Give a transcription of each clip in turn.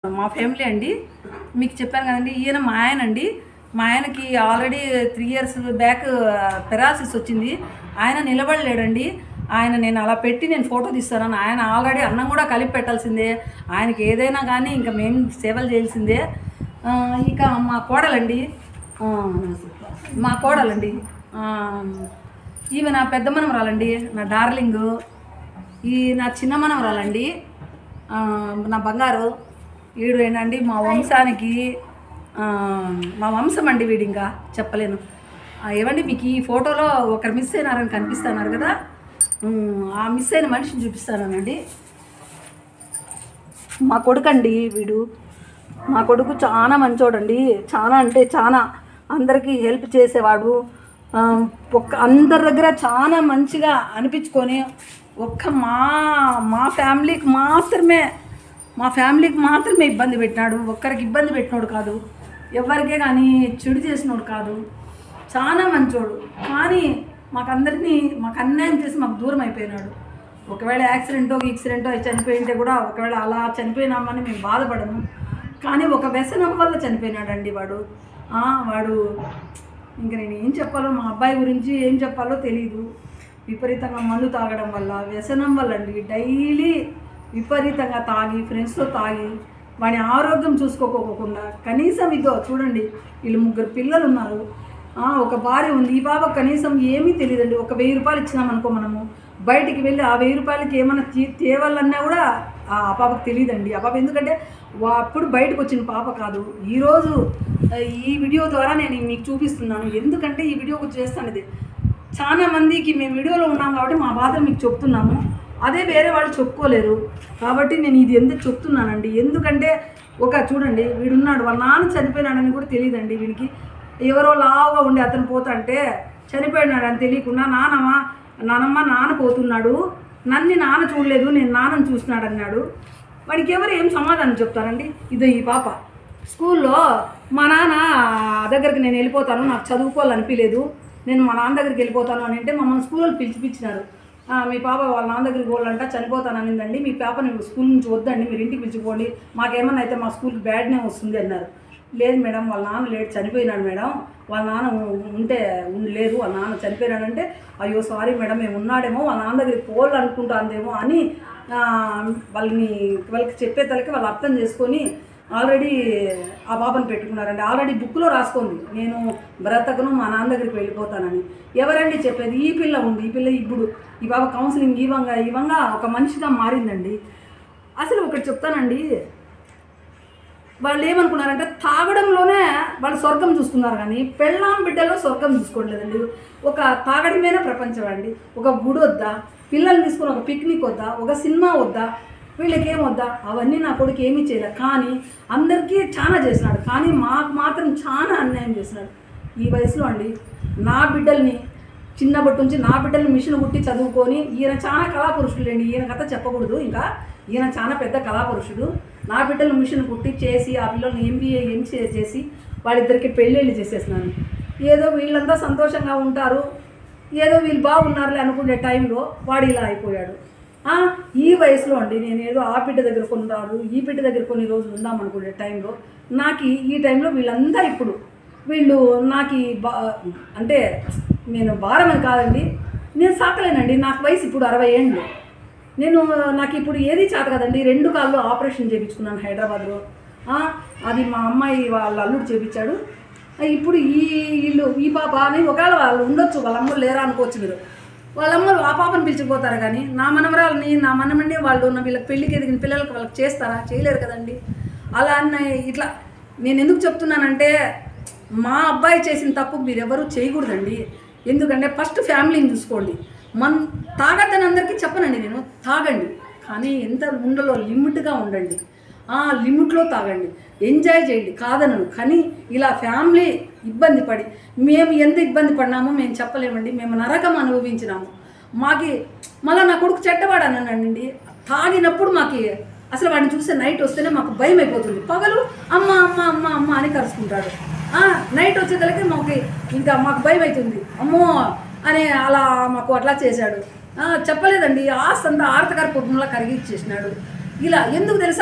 మా ఫ్యామిలీ అండి. మీకు చెప్పాను కదండి, ఈయన మా ఆయన అండి. మా ఆయనకి ఆల్రెడీ 3 ఇయర్స్ బ్యాక్ పెరాసిస్ వచ్చింది. ఆయన నిలబడలేడండి. నేను అలా పెట్టి నేను ఫోటో తీస్తాను. ఆయన ఆల్రెడీ అన్నం కూడా కలిపి పెట్టాల్సిందే. ఆయనకి ఏదైనా కానీ ఇంకా మేము సేవలు చేయాల్సిందే. ఇక మా కోడలండి, మా కోడలండి, ఈమె నా పెద్ద మనవరాలండి, నా డార్లింగు. ఈ నా చిన్న మనవరాలండి, నా బంగారు. వీడు ఏంటండి మా వంశానికి, మా వంశం అండి వీడు, ఇంకా చెప్పలేను. ఏమండి మీకు ఈ ఫోటోలో ఒకరు మిస్ అయినారని కనిపిస్తున్నారు కదా, ఆ మిస్ అయిన మనిషిని చూపిస్తానండి. మా కొడుకు అండి వీడు. మా కొడుకు చాలా మంచోడండి, చాలా అంటే చాలా అందరికీ హెల్ప్ చేసేవాడు. అందరి దగ్గర చాలా మంచిగా అనిపించుకొని మా ఫ్యామిలీకి మాత్రమే ఇబ్బంది పెట్టినాడు. ఒక్కరికి ఇబ్బంది పెట్టినోడు కాదు, ఎవరికే కానీ చెడు చేసినోడు కాదు. చాలా మంచోడు. కానీ మాకు అన్యాయం చేసి మాకు దూరం అయిపోయినాడు. ఒకవేళ యాక్సిడెంటో చనిపోయి ఉంటే కూడా, ఒకవేళ అలా చనిపోయినామని మేము బాధపడము. కానీ ఒక వ్యసనం వల్ల చనిపోయినాడండి వాడు. ఇంకా నేను ఏం చెప్పాలో, మా అబ్బాయి గురించి ఏం చెప్పాలో తెలీదు. విపరీతంగా మందు తాగడం వల్ల, వ్యసనం వల్ల అండి. డైలీ విపరీతంగా తాగి, ఫ్రెండ్స్తో తాగి, వాడి ఆరోగ్యం చూసుకోకపోకుండా, కనీసం ఇదో చూడండి, వీళ్ళు 3 పిల్లలు ఉన్నారు, ఒక భార్య ఉంది. ఈ బాబా కనీసం ఏమీ తెలియదండి. ఒక 1000 రూపాయలు ఇచ్చినామనుకో, మనము బయటికి వెళ్ళి ఆ 1000 రూపాయలకి ఏమైనా తేవాలన్నా కూడా ఆ పాపకు తెలియదండి. ఆ పాప ఎందుకంటే అప్పుడు బయటకు వచ్చిన పాప కాదు. ఈరోజు ఈ వీడియో ద్వారా నేను మీకు చూపిస్తున్నాను. ఎందుకంటే ఈ వీడియో చేస్తాను, ఇది చాలా మందికి మేము వీడియోలో ఉన్నాం కాబట్టి మా బాధ మీకు చెప్తున్నాము. అదే వేరే వాళ్ళు చెప్పుకోలేరు కాబట్టి నేను ఇది ఎందుకు చెప్తున్నానండి. ఎందుకంటే చూడండి, వీడున్నాడు, వాళ్ళ నాన్న చనిపోయినాడని కూడా తెలియదండి వీడికి. ఎవరో లావుగా ఉండి అతను పోతుంటే చనిపోయినాడు అని తెలియకుండా, నాన్న పోతున్నాడు, నాన్న చూడలేదు, నేను నాన్నని చూసినాడు అన్నాడు. వాడికి ఎవరు ఏం సమాధానం చెప్తారండి. ఇదో ఈ పాప స్కూల్లో మా నాన్న దగ్గరికి నేను వెళ్ళిపోతాను, నాకు చదువుకోవాలనిపించలేదు, నేను మా నాన్న దగ్గరికి వెళ్ళిపోతాను అని అంటే మమ్మల్ని స్కూల్లో పిలిచినారు. మీ పాప వాళ్ళ నాన్న దగ్గరికి పోవాలంట, చనిపోతాననిందండి, మీ పాపని స్కూల్ నుంచి వద్దండి, మీరు ఇంటికి పిలిచిపోండి, మాకేమన్నా అయితే మా స్కూల్కి బ్యాడ్ నేమ్ వస్తుంది అన్నారు. లేదు మేడం, వాళ్ళ నాన్న లేడు, చనిపోయినాడు మేడం, వాళ్ళ నాన్న లేదు, వాళ్ళ నాన్న చనిపోయినాడంటే, అయ్యో సారీ మేడం, మేము ఉన్నాడేమో, వాళ్ళ నాన్న దగ్గరికి పోవాలనుకుంటాందేమో అని వాళ్ళకి చెప్పేతలకి వాళ్ళు అర్థం చేసుకొని ఆల్రెడీ ఆ పాపను పెట్టుకున్నారండి. ఆల్రెడీ బుక్లో రాసుకుంది, నేను బ్రతకను, మా నాన్న దగ్గరికి వెళ్ళిపోతానని. ఎవరండి చెప్పేది? ఈ పిల్ల ఉంది. ఇప్పుడు ఈ పాప కౌన్సిలింగ్ ఇవంగా ఒక మనిషిగా మారిందండి. అసలు ఒకటి చెప్తానండి, వాళ్ళు ఏమనుకున్నారంటే తాగడంలోనే వాళ్ళు స్వర్గం చూసుకున్నారు, కానీ పెళ్ళాం బిడ్డలో స్వర్గం చూసుకోవట్లేదండి. ఒక తాగడమేనా ప్రపంచం అండి. ఒక గుడి వద్దా, పిల్లల్ని తీసుకుని ఒక పిక్నిక్ వద్దా, ఒక సినిమా వద్దా, వీళ్ళకేం వద్దా? అవన్నీ నా కొడుకు ఏమీ చేయలే, కానీ అందరికీ చాలా చేసినాడు. కానీ మాకు మాత్రం చాలా అన్యాయం చేసినాడు ఈ వయసులో అండి. నా బిడ్డల్ని చిన్నప్పటి నుంచి నా బిడ్డల్ని మిషన్ కుట్టి చదువుకొని, ఈయన చాలా కళాపురుషుడు అండి, ఈయన కథ చెప్పకూడదు, ఇంకా ఈయన చాలా పెద్ద కళాపురుషుడు. నా బిడ్డలు మిషన్ కుట్టి చేసి ఆ పిల్లల్ని ఎంసీఏ చేసి వాళ్ళిద్దరికి పెళ్ళిళ్ళు చేసేసినాను. ఏదో వీళ్ళంతా సంతోషంగా ఉంటారు, ఏదో వీళ్ళు బాగున్నారులే అనుకునే టైంలో వాడు ఇలా అయిపోయాడు. ఈ వయసులో అండి నేను ఏదో ఆ బిడ్డ దగ్గర కొన్ని రాదు, ఈ బిడ్డ దగ్గర కొన్ని రోజులు ఉందాం అనుకునే టైంలో ఈ టైంలో వీళ్ళంతా ఇప్పుడు నాకు అంటే నేను భారం అని కాదండి, నేను సాకలేనండి. నాకు వయసు ఇప్పుడు 60 ఏళ్ళు. నాకు ఇప్పుడు ఏది చేత కదండి. 2 కాళ్ళు ఆపరేషన్ చేయించుకున్నాను హైదరాబాద్లో. అది మా అమ్మాయి వాళ్ళ అల్లుడు చేయించాడు. ఇప్పుడు ఈ పాప అని ఒకవేళ వాళ్ళు ఉండొచ్చు, వాళ్ళ అమ్మలు లేరా అనుకోవచ్చు మీరు. వాళ్ళ అమ్మలు ఆ పాపను పిలిచిపోతారు, కానీ నా మనమరాలని నా మనమండి వాళ్ళు ఉన్న వీళ్ళకి పెళ్ళికి ఎదిగిన పిల్లలకి వాళ్ళకి చేస్తారా? చేయలేరు కదండి. అలా ఇట్లా నేను ఎందుకు చెప్తున్నానంటే, మా అబ్బాయి చేసిన తప్పు మీరెవరూ చేయకూడదండి. ఎందుకంటే ఫస్ట్ ఫ్యామిలీని చూసుకోండి. తాగద్దని అందరికీ చెప్పనండి నేను, తాగండి, కానీ ఎంత ఉండలో లిమిట్గా ఉండండి. లిమిట్లో తాగండి, ఎంజాయ్ చేయండి, కాదనను. కానీ ఇలా ఫ్యామిలీ ఇబ్బంది పడి మేము ఎంత ఇబ్బంది పడినామో మేము చెప్పలేమండి. మేము నరకం అనుభవించినాము. మళ్ళీ నా కొడుకు చెడ్డవాడనండి. తాగినప్పుడు అసలు వాడిని చూస్తే నైట్ వస్తేనే మాకు భయం అయిపోతుంది. పగలు అమ్మ అమ్మ అమ్మ అమ్మ అని కరుచుకుంటాడు. నైట్ వచ్చేసరికి మాకు భయం అవుతుంది, అమ్మో అని అలా మాకు అట్లా చేశాడు. చెప్పలేదండి, ఆస్తి అంతా ఆర్తగారి కుటుంబంలో కరిగిచ్చేసినాడు. ఇలా ఎందుకు తెలుసా,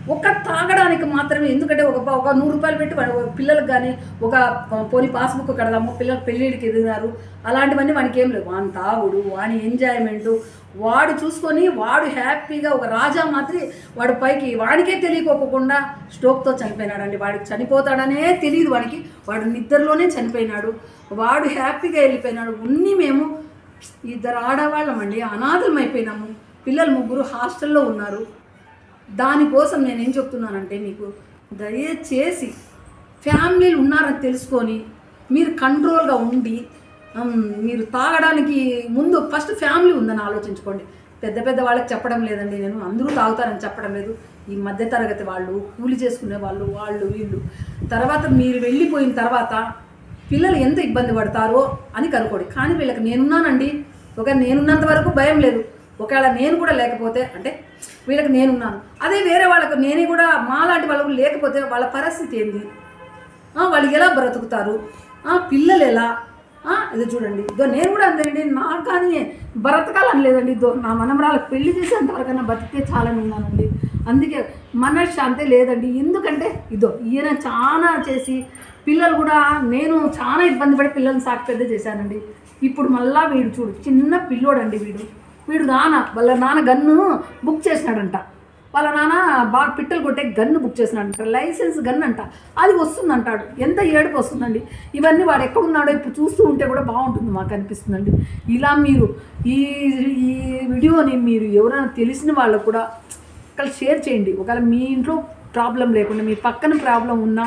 ఒక తాగడానికి మాత్రమే. ఎందుకంటే ఒక 100 రూపాయలు పెట్టి పిల్లలకు కానీ ఒక పోనీ పాస్బుక్ కడదాము, పిల్లలు పెళ్ళిడికి ఎదిగినారు, అలాంటివన్నీ వానికి ఏం లేవు. వాని తాగుడు, వాని ఎంజాయ్మెంటు, వాడు చూసుకొని వాడు హ్యాపీగా ఒక రాజా మాదిరి వాడు పైకి వాడికే తెలియకోకుండా స్ట్రోక్తో చనిపోయినాడండి. వాడికి చనిపోతాడనే తెలియదు వాడికి, వాడు నిద్రలోనే చనిపోయినాడు. వాడు హ్యాపీగా వెళ్ళిపోయినాడు. మేము 2 ఆడవాళ్ళమండి, అనాథలం అయిపోయినాము. పిల్లలు 3 హాస్టల్లో ఉన్నారు. దానికోసం నేనేం చెప్తున్నానంటే మీకు దయచేసి ఫ్యామిలీలు ఉన్నారని తెలుసుకొని మీరు కంట్రోల్గా ఉండి మీరు తాగడానికి ముందు ఫస్ట్ ఫ్యామిలీ ఉందని ఆలోచించుకోండి. పెద్ద వాళ్ళకి చెప్పడం లేదండి నేను, అందరూ తాగుతారని చెప్పడం లేదు. ఈ మధ్యతరగతి వాళ్ళు, కూలి చేసుకునే వాళ్ళు, వీళ్ళు తర్వాత మీరు వెళ్ళిపోయిన తర్వాత పిల్లలు ఎంత ఇబ్బంది పడతారో అని కనుక్కోండి. కానీ వీళ్ళకి నేనున్నానండి, నేనున్నంత వరకు భయం లేదు. ఒకవేళ నేను కూడా లేకపోతే అంటే వీళ్ళకి నేనున్నాను, అదే వేరే వాళ్ళకు నేనే కూడా మాలాంటి వాళ్ళకు లేకపోతే వాళ్ళ పరిస్థితి ఏంది? వాళ్ళు ఎలా బ్రతుకుతారు? పిల్లలు ఎలా? ఇది చూడండి, నేను కూడా అంతేనండి. నాకు కానీ బ్రతకాలని లేదండి. నా మనమరాలకు పెళ్లి చేసేంతవరకన్నా బతికే చాలని ఉన్నానండి. అందుకే మనశ్శాంతి లేదండి. ఎందుకంటే ఈయన చాలా చేసి పిల్లలు కూడా నేను చాలా ఇబ్బంది పడి పిల్లల్ని సాకి పెద్ద చేశానండి. ఇప్పుడు మళ్ళా వీడు చూడు, చిన్న పిల్లోడండి వీడు వాళ్ళ నాన్న గన్ను బుక్ చేసినాడంట. వాళ్ళ నాన్న బాగా పిట్టలు కొట్టే గన్ను బుక్ చేసినాడంట, లైసెన్స్ గన్ అంట. అది వస్తుందంటాడు. ఎంత ఏడుపు వస్తుందండి. ఇవన్నీ వాడు ఎక్కడున్నాడో ఇప్పుడు చూస్తూ ఉంటే కూడా బాగుంటుంది మాకు అనిపిస్తుందండి. ఇలా మీరు ఈ వీడియోని మీరు ఎవరైనా తెలిసిన వాళ్ళకు కూడా ఒకవేళ షేర్ చేయండి. ఒకవేళ మీ ఇంట్లో ప్రాబ్లం లేకుండా మీ పక్కన ప్రాబ్లం ఉన్నా,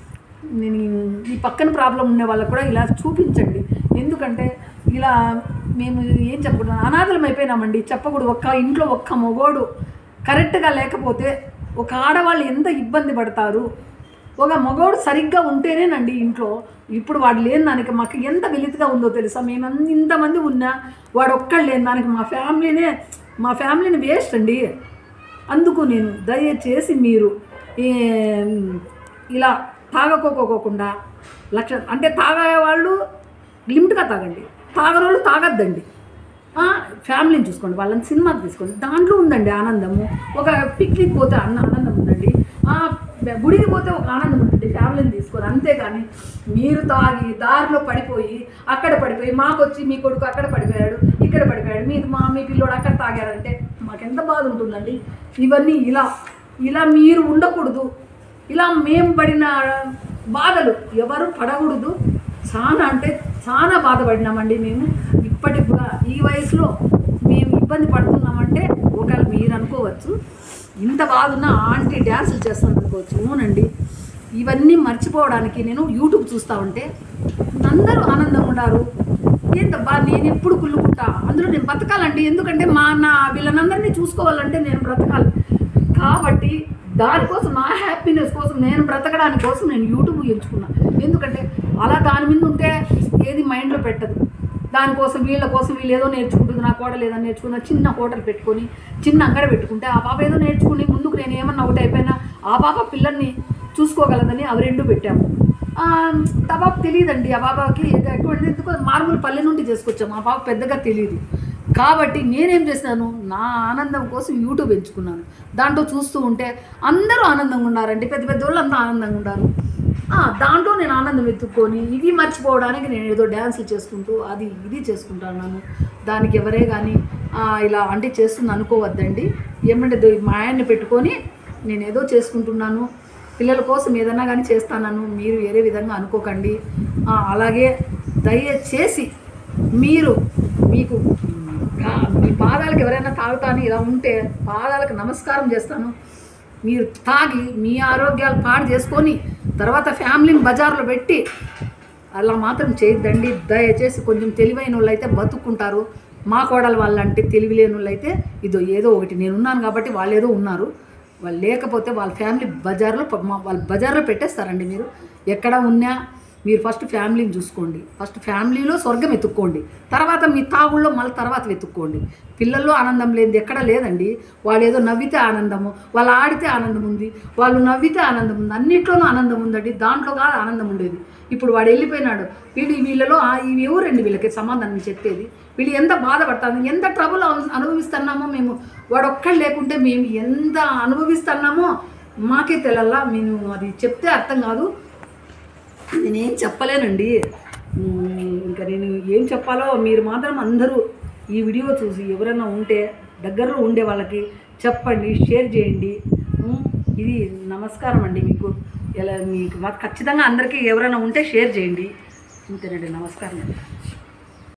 ఈ పక్కన ప్రాబ్లం ఉన్న వాళ్ళకు కూడా ఇలా చూపించండి. ఎందుకంటే ఇలా మేము ఏం చెప్పకూడదు, అనాథలం అయిపోయినామండి. చెప్పకూడదు. ఇంట్లో ఒక్క మగోడు కరెక్ట్గా లేకపోతే ఒక ఆడవాళ్ళు ఎంత ఇబ్బంది పడతారు. ఒక మగోడు సరిగ్గా ఉంటేనేనండి ఇంట్లో. ఇప్పుడు వాడు లేని దానికి మాకు ఎంత వెలితిగా ఉందో తెలుసా? మేము ఇంతమంది ఉన్నా వాడు ఒక్కడు లేని దానికి మా ఫ్యామిలీని వేస్ట్ అండి. అందుకు నేను దయచేసి మీరు ఇలా తాగకోకోకుండా అంటే తాగేవాళ్ళు లిమిట్గా తాగండి, తాగరోళ్ళు తాగద్దండి. ఫ్యామిలీని చూసుకోండి, వాళ్ళని సినిమాకి తీసుకోండి, దాంట్లో ఉందండి ఆనందము. ఒక పిక్నిక్ పోతే ఆనందం ఉందండి, గుడికి పోతే ఒక ఆనందం ఉంటుంది. ఫ్యామిలీని తీసుకోండి. అంతేగాని మీరు తాగి దారిలో పడిపోయి అక్కడ పడిపోయి మాకొచ్చి మీ కొడుకు అక్కడ పడిపోయాడు, ఇక్కడ పడిపోయాడు, మీ పిల్లోడు అక్కడ తాగాడంటే మాకెంత బాధ ఉంటుందండి. ఇవన్నీ ఇలా మీరు ఉండకూడదు. ఇలా మేము పడిన బాధలు ఎవరు పడకూడదు. చాలా బాధపడినామండి మేము. ఇప్పటికి కూడా ఈ వయసులో మేము ఇబ్బంది పడుతున్నామంటే ఒకవేళ మీరు అనుకోవచ్చు, ఇంత బాధ ఉన్న ఆంటీ డ్యాన్సులు చేస్తాను అనుకోవచ్చు. అవునండి, ఇవన్నీ మర్చిపోవడానికి నేను యూట్యూబ్ చూస్తూ ఉంటే అందరూ ఆనందంగా ఉన్నారు. ఏంటబ్బా నేను ఎప్పుడు కుళ్ళుకుంటా, అందులో నేను బతకాలండి. ఎందుకంటే వీళ్ళనందరినీ చూసుకోవాలంటే నేను బ్రతకాలి. కాబట్టి దానికోసం, నా హ్యాపీనెస్ కోసం, నేను బ్రతకడానికి కోసం నేను యూట్యూబ్ ఎంచుకున్నాను. ఎందుకంటే అలా దాని మీద ఉంటే ఏది మైండ్లో పెట్టదు. దానికోసం వీళ్ళు ఏదో నేర్చుకుంటుంది, నా కోడలు ఏదో నేర్చుకున్న చిన్న హోటల్ పెట్టుకొని చిన్న అంగడి పెట్టుకుంటే ఆ పాప ఏదో నేర్చుకుని ముందుకు నేను ఏమన్నా ఒకటి అయిపోయినా ఆ పాప పిల్లల్ని చూసుకోగలదని అవి 2 పెట్టాము. ఆ పాప తెలియదండి, ఆ పాపకి ఎటువంటి ఎందుకో మారుమూల పల్లె నుండి చేసుకొచ్చాము. ఆ పాప పెద్దగా తెలియదు. కాబట్టి నేనేం చేసినాను, నా ఆనందం కోసం యూట్యూబ్ ఎంచుకున్నాను. దాంట్లో చూస్తూ ఉంటే అందరూ ఆనందంగా ఉన్నారండి, పెద్ద వాళ్ళు అంతా ఆనందంగా ఉన్నారు. దాంట్లో నేను ఆనందం వెతుక్కొని ఇది మర్చిపోవడానికి నేను ఏదో డ్యాన్సులు చేసుకుంటూ ఇది చేసుకుంటున్నాను. దానికి ఎవరే కానీ ఇలా అంటే చేస్తుంది అనుకోవద్దండి. ఏమంటే మా ఆయన్ని పెట్టుకొని నేను ఏదో చేసుకుంటున్నాను, పిల్లల కోసం ఏదైనా కానీ చేస్తాను, మీరు వేరే విధంగా అనుకోకండి. అలాగే దయచేసి మీకు మీ పాదాలకు ఎవరైనా తాగుతాను ఇలా ఉంటే పాదాలకు నమస్కారం చేస్తాను. మీరు తాగి మీ ఆరోగ్యాలు పాడు చేసుకొని తర్వాత ఫ్యామిలీని బజార్లో పెట్టి అలా మాత్రం చేయొద్దండి. దయచేసి కొంచెం తెలివైన వాళ్ళు అయితే బతుక్కుంటారు. మా కోడలు వాళ్ళంటే తెలివి లేని వాళ్ళు అయితే ఏదో ఒకటి నేనున్నాను కాబట్టి వాళ్ళు ఏదో ఉన్నారు. వాళ్ళు లేకపోతే వాళ్ళ ఫ్యామిలీ వాళ్ళు బజార్లో పెట్టేస్తారండి. మీరు ఎక్కడ ఉన్నా మీరు ఫస్ట్ ఫ్యామిలీని చూసుకోండి. ఫస్ట్ ఫ్యామిలీలో స్వర్గం వెతుక్కోండి, తర్వాత మీ తాగుల్లో మళ్ళీ తర్వాత వెతుక్కోండి. పిల్లల్లో ఆనందం లేనిది ఎక్కడ లేదండి. వాళ్ళు ఏదో నవ్వితే ఆనందము, వాళ్ళు ఆడితే ఆనందం ఉంది, వాళ్ళు నవ్వితే ఆనందం ఉంది, అన్నిట్లోనూ ఆనందం ఉందండి. దాంట్లో కాదు ఆనందం ఉండేది. ఇప్పుడు వాడు వెళ్ళిపోయినాడు, వీళ్ళలో ఇవి ఎవరండి వీళ్ళకి సమాధానం చెప్పేది? వీళ్ళు ఎంత బాధపడతాము, ఎంత ట్రబుల్ అనుభవిస్తున్నామో మేము. వాడు ఒక్కడు లేకుంటే మేము ఎంత అనుభవిస్తున్నామో మాకే తెలల్లా నేను అది చెప్తే అర్థం కాదు, నేనేం చెప్పలేనండి. ఇంకా నేను ఏం చెప్పాలో మీరు మాత్రం అందరూ ఈ వీడియో చూసి ఎవరైనా ఉంటే దగ్గరలో ఉండే వాళ్ళకి చెప్పండి, షేర్ చేయండి. ఇది నమస్కారం అండి మీకు. ఇలా మీకు ఖచ్చితంగా అందరికీ ఎవరైనా ఉంటే షేర్ చేయండి. అంతేనండి, నమస్కారం అండి.